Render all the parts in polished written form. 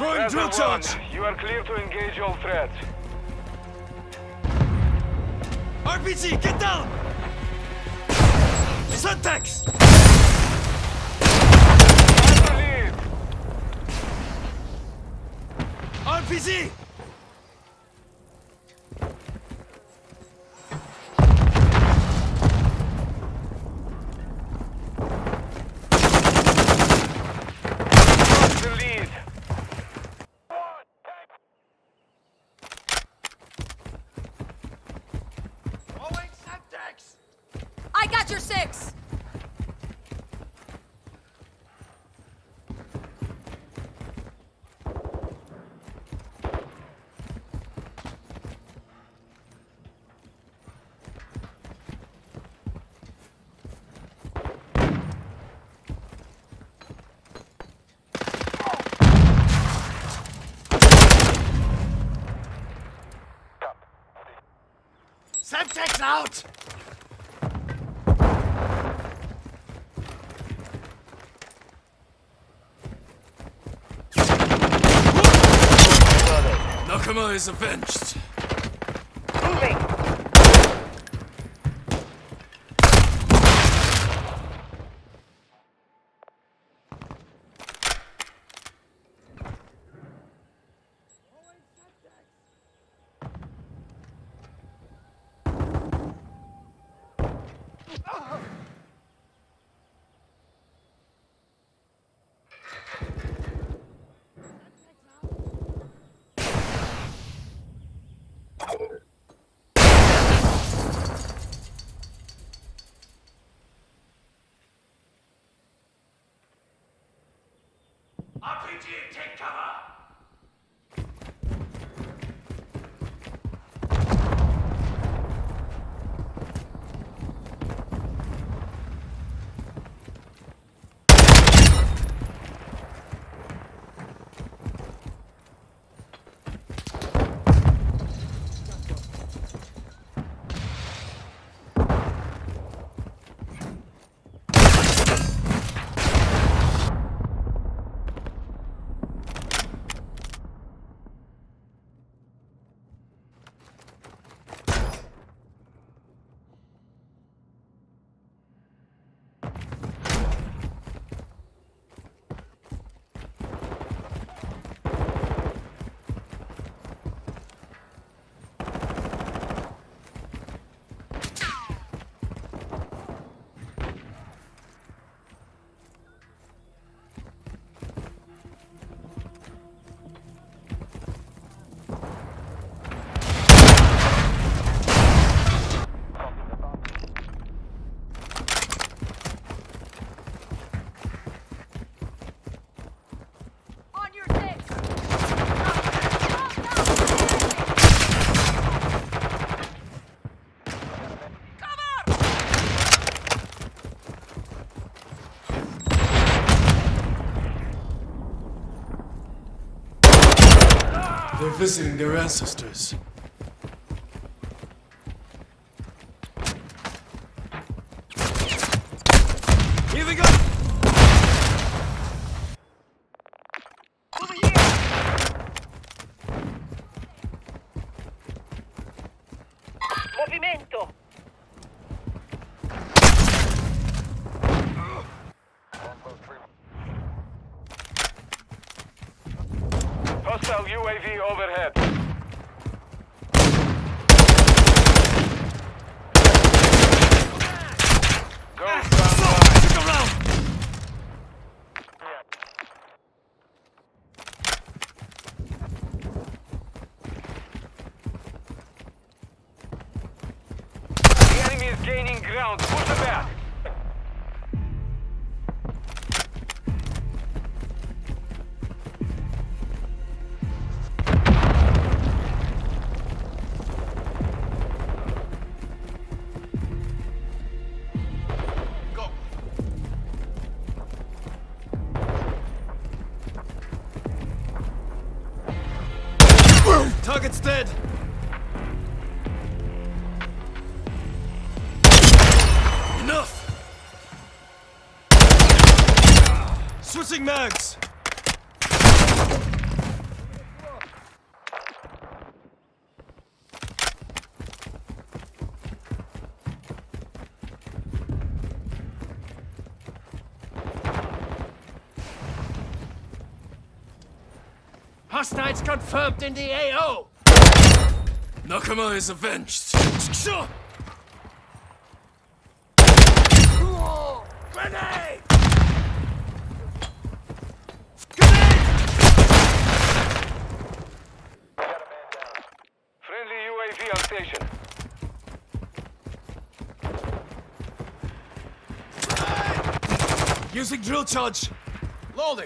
Throwing drill charge! You are clear to engage all threats. RPG, get down! Syntax! Lead. RPG! The lead. I got your 6! Semtex out! Nakama is avenged. Moving. RPG, take cover! They're visiting their ancestors. Here we go! Over here. Movimento. Hostile UAV overhead. Go stand Stick around! The enemy is gaining ground. Push them back. Target's dead! Enough! Switching mags! Hostiles confirmed in the AO! Nakama is avenged. Grenade! Friendly UAV on station. Using drill charge. Loading!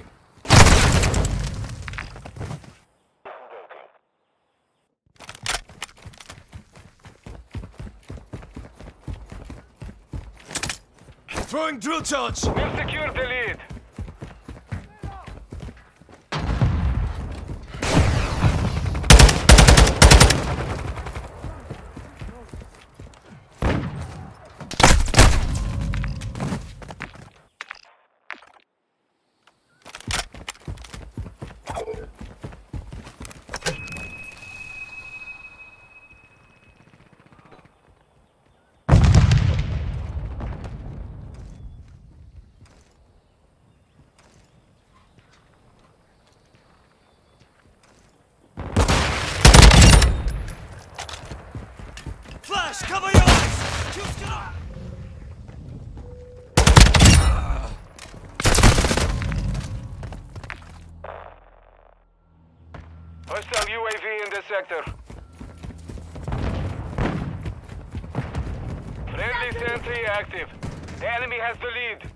Throwing drill charge. We've secured the lead. Flash, cover your eyes. Hostile UAV in the sector. Friendly sentry active. The enemy has the lead.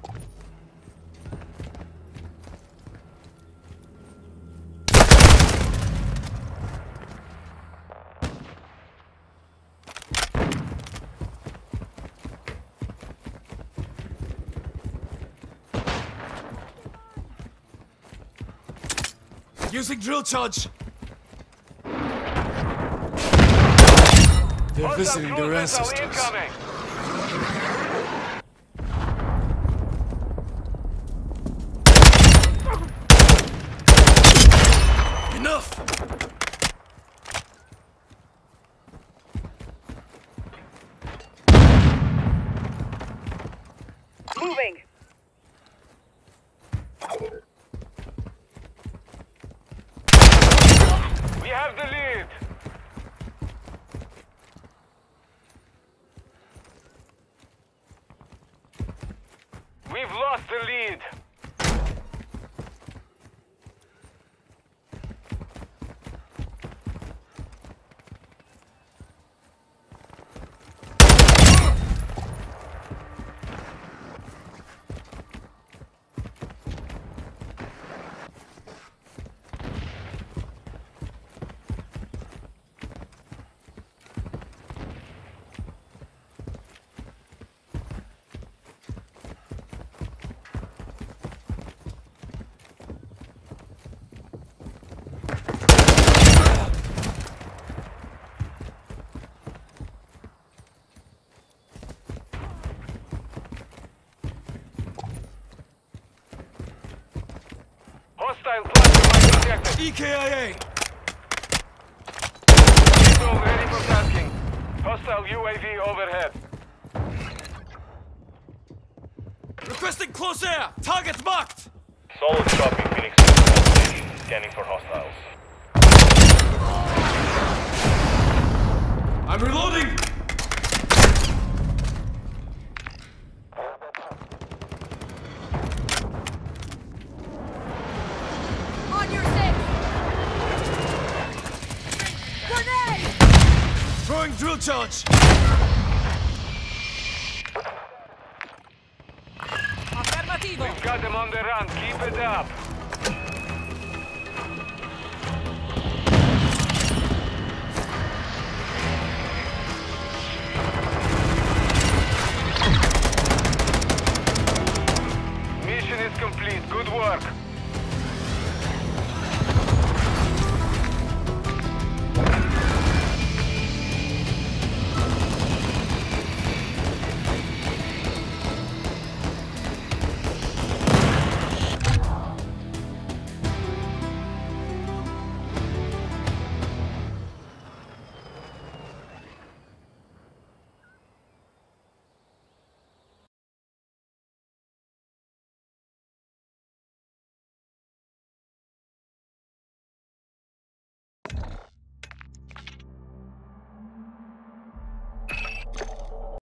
Using drill charge. They're Hostile visiting cruise their missile ancestors. incoming. Enough! Moving. We have the lead. We've lost the lead. Hostile flashlight detected. EKIA! Zone ready for tasking. Hostile UAV overhead. Requesting close air! Target marked! Solid copy, Phoenix. Station. Scanning for hostiles. I'm reloading! On your six. Grenade! Throwing drill charge! Affermativo. Got them on the run. Keep it up.